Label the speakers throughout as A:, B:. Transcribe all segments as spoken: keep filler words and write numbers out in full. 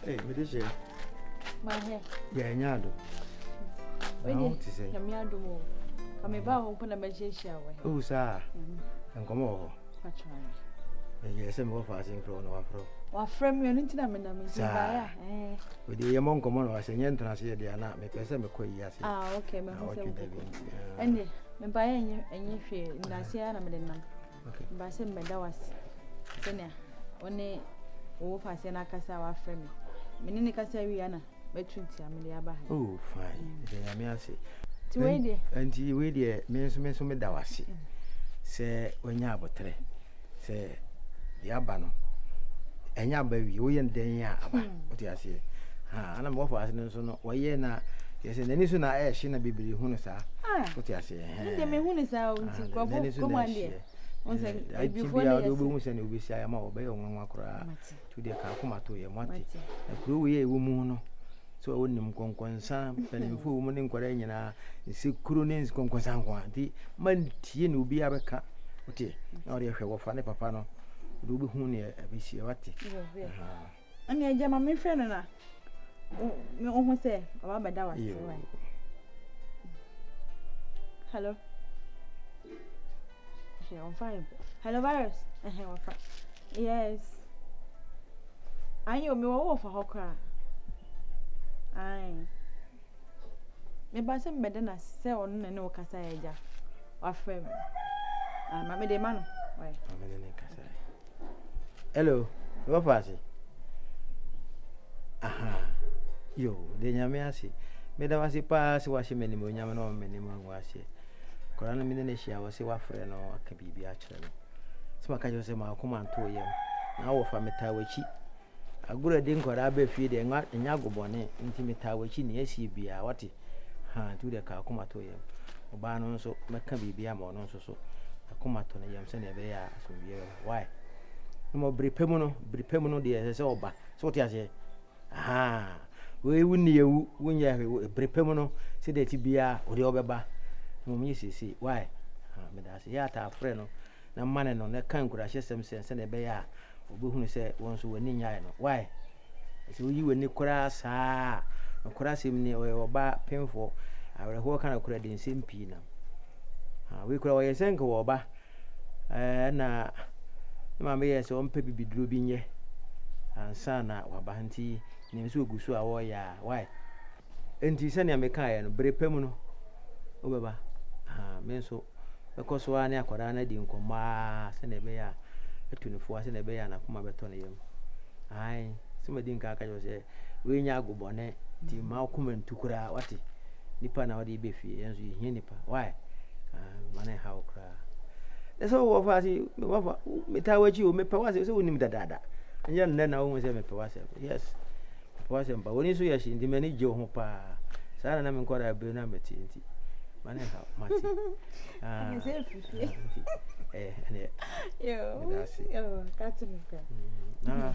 A: Hey, me this year.
B: My hair.
A: Yeah, nyado.
B: When you say, I'm yard more. Come about open a magician.
A: Oh, sir. And come over.
B: What's wrong?
A: Yes, I'm off as in front of Afro.
B: What frame you into them and I'm
A: saying, with the among common was an entrance here, they are not make us a quay.
B: Ah, okay, my husband.
A: And
B: me buy any any fee in Nasiana Medina. Okay. Basim Medawas. Senia. Only oh, Fasena Casa frame. Meaning Casaviana.
A: Oh, fine. Let me ask you.
B: To wait,
A: and you wait there, means me so me dawasi. Say, when you have a tray, say, the abano. And ya baby, we and then ya, what you say. Ah, and I'm off as no so. Why, ye na, yes, and then is not a shina baby who is ah, what you say.
B: The me who is out, come on, dear.
A: I before you will send you, we say, I'm obey on one cry to the Kakuma to your mati. A crew ye woman. So I wouldn't conquer and full woman in Korean, is crooning conquer one. The man tea will be a cat. What ye? Now they have a funny papano. Do be who near a vici what?
B: And I jam my friend and I almost say about my dad. Hello. She on fire. Hello, virus. Yes. I know me over for her cry. Aye. Me basa medena se onu na no kasa eja. Wa frem. Ah, ma me de mano. Why?
A: Ma me de kasa. Hello. What fasi? Aha. Yo, de nyame ase. Me da wasi pa se wa she meni mo nyame no meni mo wa she. Korana me ne hia wo se wa frɛ no aka bibi a kyerɛ no. Se maka jo se ma akoma nto yem. Na wo fa meta wachi. Agura din kwara be fi de nya gobone ntimita wachi ne asi bia wate ha tu de ka akoma to yem oba no nso meka bibia ma no nso so akoma to ne yem se ne be ya so bia why no brepemu no brepemu no de se oba so ti ase aha we wuni ewu wunya brepemu no se de ti bia o de obeba mo mi sisi why ha me da se ya ta afre no na mane no ne kan kura hyesem se se ne be ya obuhunu se won so wani nyae no why so yi wani kura saa no kura sem ni oba penfo awre ho kana kura den sempi na ha we kura wo yesen ko oba eh na ma me yese on pe bibiduro bi nye ansa na waba nti ne so ogusu a wo ya why enti se ne ameka ya no brepem no obeba ha me so because wa ne akwara na di nkoma se ne be ya etunifo ase na be ya na kuma beto ne yem ai sima din ka ka jo se we nya agobone ti ma kuma ntukura wati nipa na wadi be fie yanzu hie nipa why ah mane ha okra eso wo fa si wo fa meta wachi o mepa wase so wonim dadada nya nne na wo se mepa wase yes wase mba woni so ya shi ndi mani je ho pa sara na me nkora be na meti nti mane ha mati ah eh ene
B: yo yo katinu ka
A: na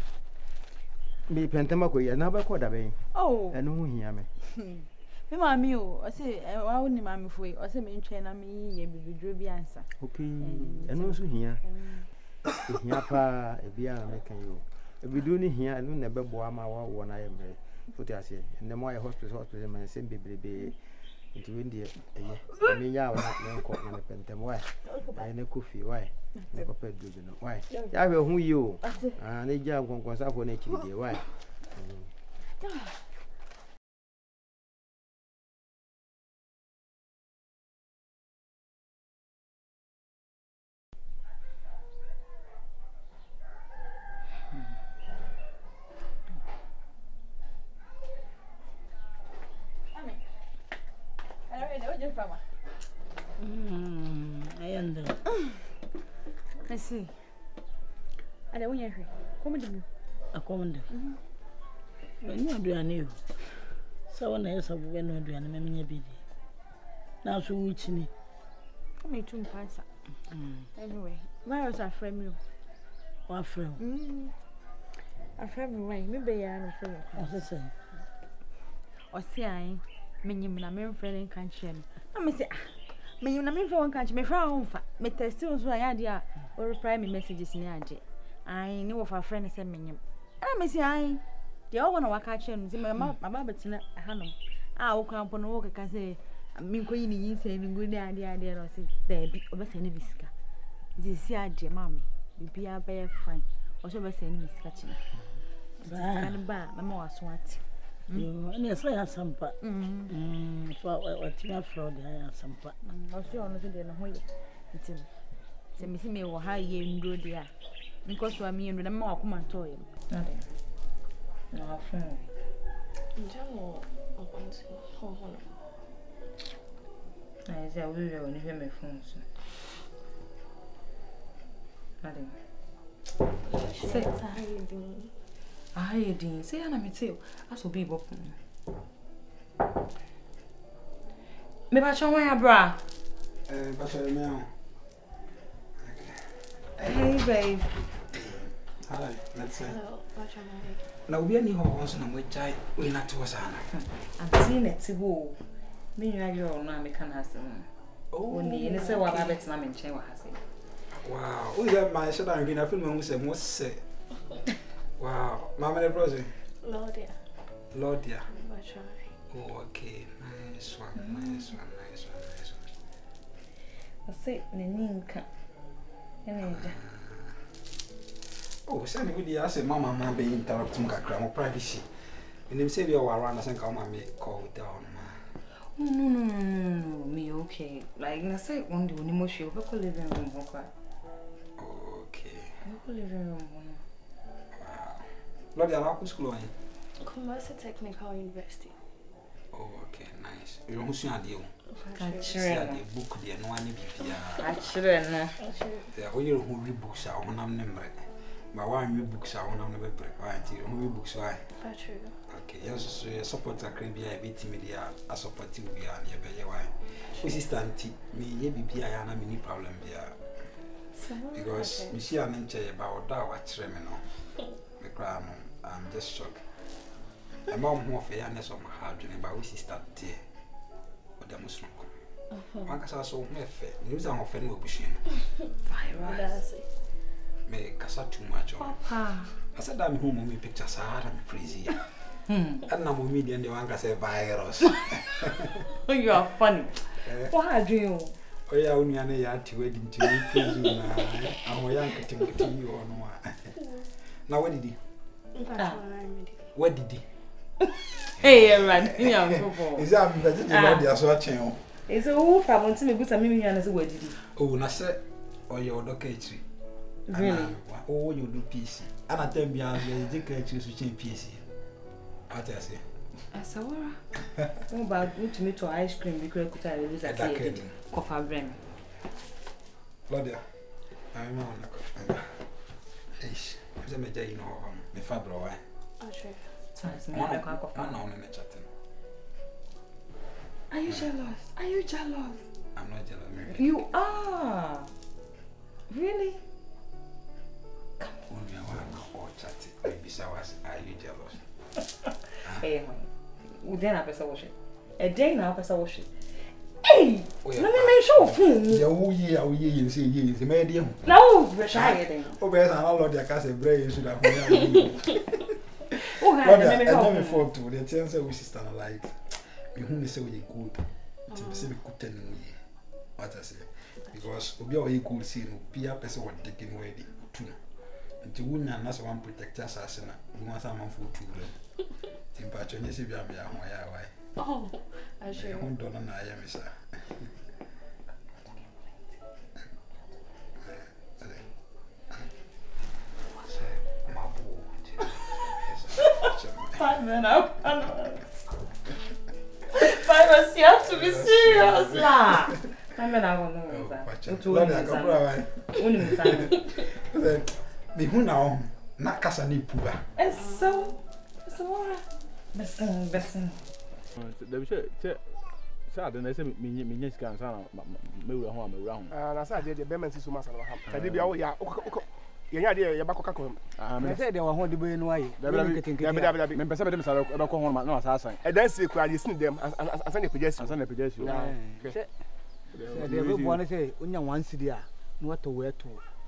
A: mi pentama ko ya na ba ko da ben
B: oh
A: enu hu hia me
B: me mami o o se wa woni mami foi o se me ntwe na me ye bibidro bi ansa
A: okay enu so hia hia pa e bia me kan yo e bidu ni hia enu na be bo ama wa wo na ye me so ti ase enne mo ye hospital hospital man sem bebrebe nti we ndie eye me ya wa na nko na pentama wa ai ne kofi wa ne ko pe dudu no wa ya we hu yi o ah ne ja nkonkon safo na chiri die wa
C: Mm, I under.
B: I see. I don't want you. Come with me.
C: A command. When you do a new. So when I saw when you do an enemy baby. Now, so which me.
B: Come to pass. Anyway, where was our friend you?
C: What friend?
B: A friend, why? Maybe I am a friend.
C: As I say,
B: or see, I mean, I'm a friend in country. I may say, me you na me for one country me fra on fa me test so so ya dia or reply me messages ni ade ai ni wo fa friend say me nyem I me say ai The old one I catch him, my mama Hannum. I will come on walk a say, I'm going in saying good idea, idea, or say, there be over any whisker. This is your dear mammy, be a bear fine, or so by saying Miss Catching. And bar, Mamma was what.
C: You and yes, I have some part. Hm, for what you have fraud, I have some part.
B: I was sure not to do no way. It's him. Say, Missy may or high ye and go there. Because you are me and the more come and toy him.
D: Nothing. No, friend.
E: Jamo, I want to hold on.
D: I say, we will when you hear my phone. Nothing.
E: Say, how you doing?
D: How you doing? Say, Anna, me too. I shall be bopping. Maybe I shall wear a bra.
F: Eh, but I know.
D: Hey, babe.
F: Hi, let's say.
E: Hello, what's your name?
F: Now we are new ones and we try we not to us.
D: I'm seeing it to go. Me and you are not making us. Oh, only in the same way I bet I'm in chair.
F: Wow, we have my shut down. I feel we say most say. Wow, Mama, brother.
E: Lordia.
F: Lordia.
E: What's your name?
F: Oh, okay, nice one, nice one, nice one, nice one.
D: I say, Ninka.
F: Oh, send me the answer, Mama, man, be interrupting my grandma privacy. And him say you are around us and come and make call down.
D: No, no, no, no, no, no, me okay. Like, I say, one day when you must you go living room,
F: okay.
D: Go living room.
F: Wow. Lord, you're not school.
E: Commerce Technical University.
F: Oh, okay, nice. You don't see a deal.
D: Actually,
F: the book, the no one be
D: actually, no.
F: There are you who read books are on them number. But why new books are on them break? Why you who books why?
E: True.
F: Okay, yes, so you support a crabby, I beat media, a support you be on your bay. Why? This is Tanti, me, ye be I am a mini problem there. Because we see an inch about that what's remino. The crown, I'm just shocked. A mom more fairness on my heart, but we see start there. But there must not come. One can also make fair. News are often will be seen.
D: Virus.
F: May Cassa too much.
D: Papa.
F: I said, I'm home, me pictures are crazy. And now, media and the one can say virus.
D: You are funny. What are you?
F: Oh, yeah, only an year to wedding to you, prison. I'm a young cutting to you on one. Now, what did he? What did he?
D: Hey, man, young people.
F: Is that the watching?
D: It's a wolf. I want to make good. I mean, as a wedding.
F: Oh, na say, or your doctor.
D: Really?
F: Oh, you do P C. And I tell me, I'm the doctor to change P C. What I say?
D: I saw her. Oh, but good to me to ice cream because I could release a coffee brand.
F: Claudia, I'm on the coffee. Ish, I'm a day in our home. The fabric, why? One on in the chatting.
D: Are you jealous? Are you jealous?
F: I'm not jealous, Mary.
D: You are. Really?
F: Come on, we are all chatting. Maybe so was, are you jealous?
D: Hey, we then have a wash it. A day now, a wash it. Hey! Let me make sure.
F: The whole year, we year, you see, years, the medium.
D: No, we're shy.
F: Oh, there's an allot that has a brain should have been.
D: Oh, I
F: never thought to the chance we sister like me who say we good to say we could tell me what I say because we are equal see no peer person what taking away the two until we na na so one protect us as na we want some for two temperature you see we are why
E: oh I sure
F: who don't know I am sir
D: Five men up. Five, you have to be serious, lah. Five men are
F: on the who now, not Cassani Puba.
D: And so, so, listen, listen.
G: The sad, and I said, Minis can sound maybe home around. And I said, the Beman is so much. I did be all ya. Yeah, idea your back of I said they were holding the way. Members of them are about home, no assassin. And then say, I listen them as any pedestrian, as any pedestrian. They will want to say, only one city, not to wear two.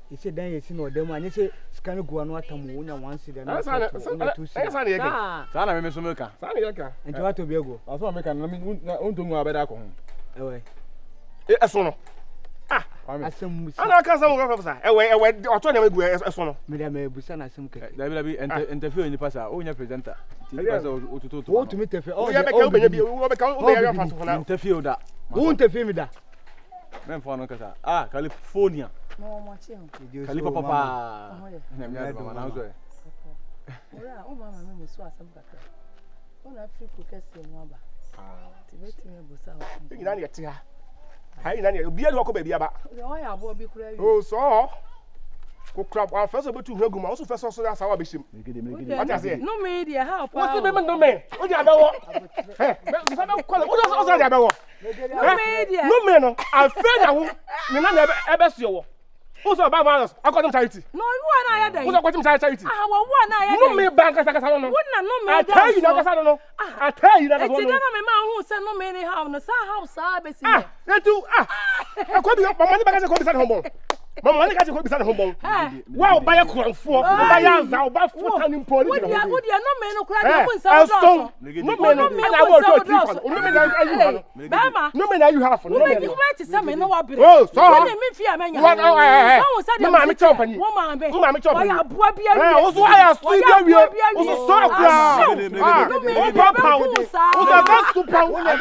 H: You say then you see no them and you say scan go no atam wo nya one city na
G: Esa na esa na yeke.
I: Sa na me so meka.
G: Sa na yeke.
H: Enti wa to be go.
I: Aso meka na me unto nwa abeda ko ho.
H: Ewe.
G: E eso no. Ah,
H: asem musi.
G: Ana ka sa mo ka fa. Ewe ewe oto na megu eso no.
H: Me da me busa na asem keke.
I: Da bi da bi interview ni pasa o nya presenter. Ti ni pasa o to to.
H: Wo to me tefe.
G: O ya be ka o be bi o be ka o be ya fa so na.
I: Interview da.
H: Wo tefe mi da.
I: Men fa no kasa. Ah, California.
E: No, mo chi ho.
I: Kalipa papa. Na mi ado mama na so e.
E: Ora, o mama me mo so asem kaka. O na Africa kese mo aba. Ah, ti beti me busa o.
G: Ina ni yete ha. Hai na ni obi adu ko ba bi aba.
E: O ya abo bi kura yi.
G: Oh, so. Ko crab wa first obetu hu aguma, o so first so ya sawa be shim. What I say?
E: No me dia how pa.
G: What's the me no me? O dia abewo. Eh, me say be call. O so so dia abewo.
E: No me dia.
G: No me no. I feel na wo. Me na na ebe sio wo. O so ba virus. According charity.
E: No, you are na ya dai.
G: O so according charity.
E: Ah, wo wo na ya dai.
G: No me bank kasa kasa no.
E: Wo na no me
G: I tell you na kasa no. I tell you na kasa no.
E: E ti na me ma hu say no me ni how no sa how sa be si.
G: Ah, etu ah. E ko bi mama ni ba kasa ko bi sa no bon. Mama ni kasa ko bi sa no bon. Wa o ba ya kuranfo, o ba ya za, o ba futa ni mpoli.
E: Wo dia wo dia no me no kura dia mun sa do.
G: No me no. Na wo to three fan. No me na you have.
E: Ba ma.
G: No me na you have. No me.
E: Wo me ti say me no wa bere.
G: Oh, so.
E: Me me fi amenya.
G: What oh eh eh.
E: Wo sa dia.
G: Mama mi chop ani.
E: Wo ma be.
G: Mama mi chop ani.
E: Wa ya boa bia wi.
G: Eh, wo so aya si bia wi. Wo so so akwa. Ah, wo pa pa wo. Wo so ba super. Wo na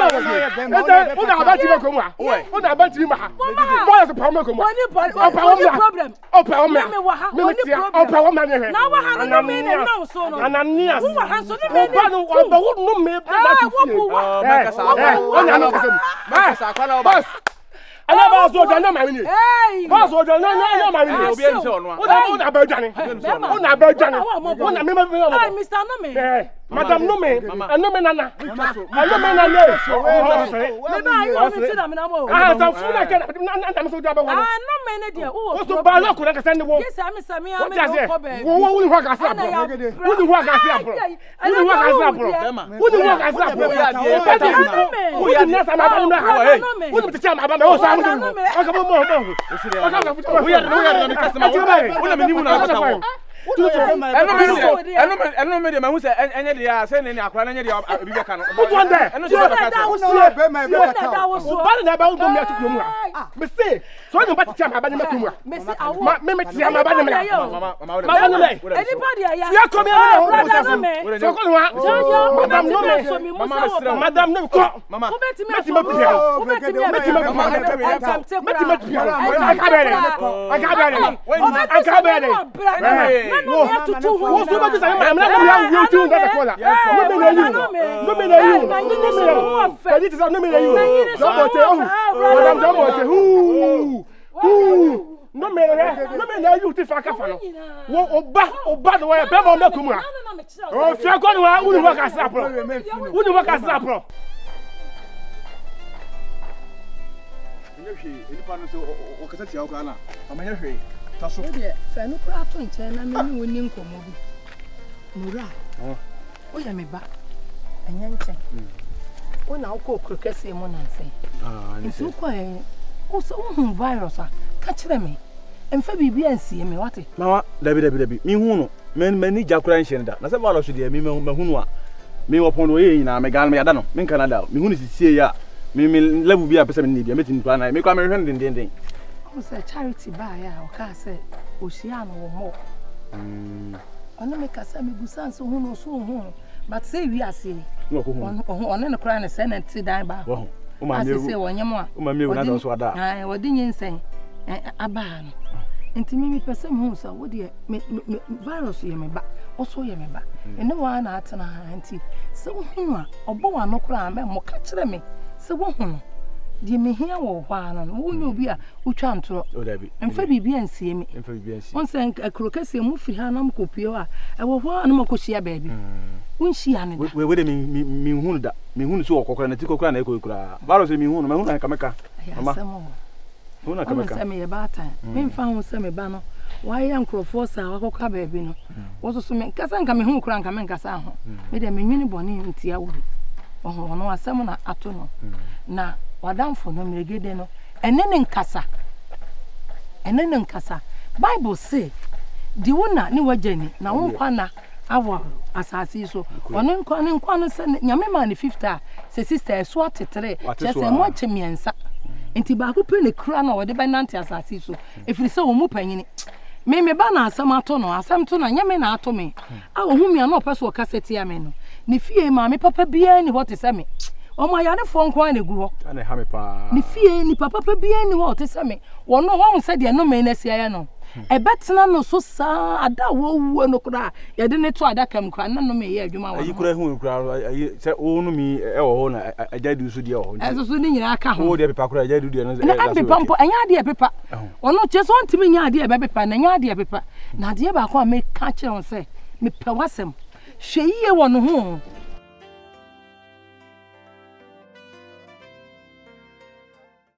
G: be. Wo na ba ti me ko mu a. Wo na ba ti me ha. Wo ya so pa me ko mu.
E: Only problem.
G: Opa wo me.
E: Me wa ha.
G: Only problem. Opa wo me ne he.
E: Na wa ha no me ne na so no.
G: Ananias.
E: Wo wa ha so ne me.
G: Oba no oba wo no me na ti fi.
I: Oh, make sa.
G: Oh, na no kasem.
I: Make sa kwa na
G: Boss. Ana ba so dwan na ma ni.
E: Hey.
G: Boss o dwan na na ma ni.
I: Obi en se ono a.
G: Wo na wo na ba dwan. Wo na ba dwan. Wo na me me me.
E: Hey, Mister Nome.
G: Eh, Madam Nome. Nome nana. Nome nana.
E: Me ba you me ti na me na mo.
G: Ah, so fu na ke na na me so dwa ba wo.
E: Ah, Nome ne dia.
G: Wo so ba na ko na kasa ne wo.
E: Yes, am say me am me ko be.
G: Wo wo wo ni ho ka sa pro. Wo ni ho ka sa pro. Wo ni ho ka sa pro. Wo ni ho ka sa pro. Wo ya ni sa ma ba na ha. Wo ni ti cha ma ba na o sa mo. O ka mo mo mo. O ka ka fu.
I: Wo ya wo ya na me kasa ma. Wo na me ni mu na kasa wo. Eno me eno me eno me de ma hu se enye de ya se ne ne akora na enye de bi be ka no.
G: Wo won there.
I: Eno se be ka ka.
G: Be ma be ka. Ba na ba wo me atuku mu a. Me say so ni ba ti cha ma ba ni me mu a.
E: Me say awo.
G: Ma me me ti ma ba ni me.
I: Mama mama wo de.
G: Ma ba ni me.
E: Anybody ya.
G: Ya ko me na wo
E: brother
G: so.
E: me.
G: So ko ni wa. Madam no me.
I: Mama
G: Madam no ko.
I: Mama.
E: Wo beti me.
G: Meti me pia.
E: Wo beti me.
G: Meti me
I: Mama
G: pia. Meti me pia. I
E: I
G: can't bear it. I can't bear it. I can't bear it.
E: No me to two.
G: Wo so ba ti say am na me ya wo tu na ko la. No me na you. No me na you. No me na you. Kaji ti say no me na you. Jomo te o. Madam Jomo te. Hu. Hu. No me na. No me na you ti fa ka fa no. Wo oba oba no we be mo na ku mu a. O fi ko ni wa uni wa ka sa pro. Uni wa ka sa pro.
I: Enye hwe enipa no so o kasa tia o ka na. Amanya hwe. Taso.
E: Oye, fa no kura to nche na me ni woni nkomo bi. Mura. Oh. Oya me ba. Anya nche. Mm. O na ko krokese mo na nse. Ah, ni se. Ko e o so hu virus a ka kire me. Emfa bibi ansie me wate.
I: Mama, dabi dabi dabi. Mi hu no. Men mani jakura nche da. Na se virus de mi me hu no a. Mi wo pon we nyina me gal me yada no. Me Canada. Mi hu ni sisie ya. Mi mi level bi a pese me ni bia metin plan na. Me kwa me hwe den den den.
E: O se charity ba ya o ka se o hia no wo mo. Mm. Ono me ka se me busan so hu no so hu. But say we ase.
I: No ko hu.
E: Ono ne kra ne se na ti dan ba.
I: Wo. O ma me.
E: Ase se wo nyem a.
I: O ma me na so ada.
E: Ah, wo di nyensen. Aba no. Enti me me pese me hu so wo de virus ye me ba. O so ye me ba. Ene wa na atena anti. Se wo hu a obo wa no kra me mo ka kire me. Se wo hu no. Di me hia wo hwa no wo nyu bi a utwa ntoro
I: o da bi
E: emfa bibia ansie mi
I: emfa bibia ansie
E: on se akrokase mu firi ha na mkopie a e wo hwa na makohia baabi won hia ne
I: we we de mi mi hunu da mi hunu so okokora na ti kokora na ekokura baro se mi hunu ma hunu ka meka mama hunu ka meka
E: se me ye bata me mfa hu se me ba no wa ya nkrofo sa wakoka baabi no wo so so me kasa nka me hu kura nka me nkasa ho me de me nwini bone ntia wo oh no asem na ato no na wadamfo no mregede no ene ne nkasa ene ne nkasa Bible say di wona ne wajani na won kwana awo asase so ono nkwa ne nkwa no se nyame ma ne fifty a se sister so atetere che se mo chemiensa enti ba ko pe ne kura na wode benante asase so efiri se wo mu panyini me me ba na asam ato no asam to na nyame na ato me a wo hu me na opeso o kaseti ya me no ne fie ma me papa bia ni what se me o ma yare fo nkwa na gu ho
I: ana ha me pa
E: ne fie ni papa bia ni what se me wo no wo se de no me na sia ya no ebetena no so sa ada wo wu no kura ye de ne to ada kam kura na no me ye adwuma wo
I: ayi kura hu kura ayi se o no mi e wo ho na ajadu so de wo ho
E: eso so ni nyina aka ho
I: wo de pepa kura ajadu de no
E: na pepa mpo anya de pepa ono che so ntimi nya de be pepa na nya de pepa na de ba ko me ka che on se me pe wasem hwe yiye wo no ho